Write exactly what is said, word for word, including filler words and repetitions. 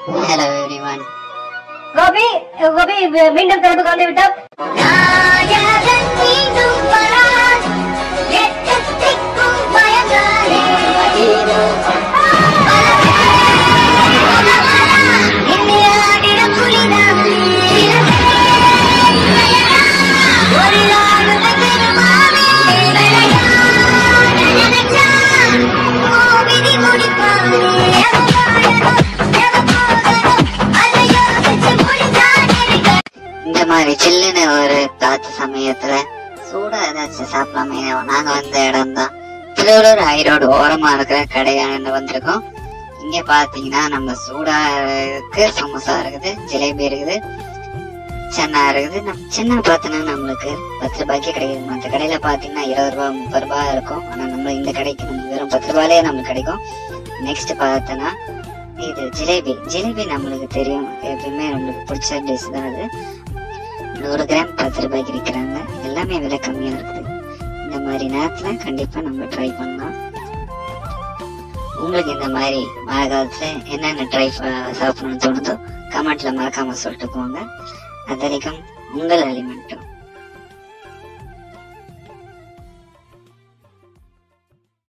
Hello everyone. Gopi, Gopi, மீண்டும் தொடர்பு கொண்டு விட்டோம். இந்த மாதிரி சில்லுன்னு ஒரு காத்து சமயத்துல சூடா ஏதாச்சும் சாப்பிடாம நாங்க வந்த இடம் தான் திருவள்ளூர் ஹைரோடு ஓரமா இருக்கிற கடையாண்டு வந்திருக்கோம். இங்க பாத்தீங்கன்னா நம்ம சூடா இருக்கு, சமோசா இருக்குது, ஜிலேபி இருக்குது, சென்னா இருக்குது. நம்ம சென்னா பார்த்தோன்னா நம்மளுக்கு பத்து ரூபாய்க்கு கிடைக்குது. மற்ற கடையில பாத்தீங்கன்னா இருபது ரூபாய் முப்பது ரூபாய் இருக்கும். ஆனா நம்ம இந்த கடைக்கு நம்ம வெறும் பத்து ரூபாயிலே நம்மளுக்கு கிடைக்கும். நெக்ஸ்ட் பார்த்தோன்னா இது ஜிலேபி. ஜிலேபி நம்மளுக்கு தெரியும், எப்பயுமே நம்மளுக்கு பிடிச்ச டிஷ் தான் அது. நூறு கிராம் பத்து ரூபாய்க்கு விற்கிறாங்க. எல்லாமே விலை கம்மியா இருக்குது. இந்த மாதிரி நேரத்துல கண்டிப்பா நம்ம ட்ரை பண்ணலாம். உங்களுக்கு இந்த மாதிரி மழை காலத்துல என்னென்ன ட்ரை சாப்பிடணும்னு தோணுதோ கமெண்ட்ல மறக்காம சொல்லிட்டு போங்க. அது வரைக்கும் உங்கள் அலிமெண்ட்டும்.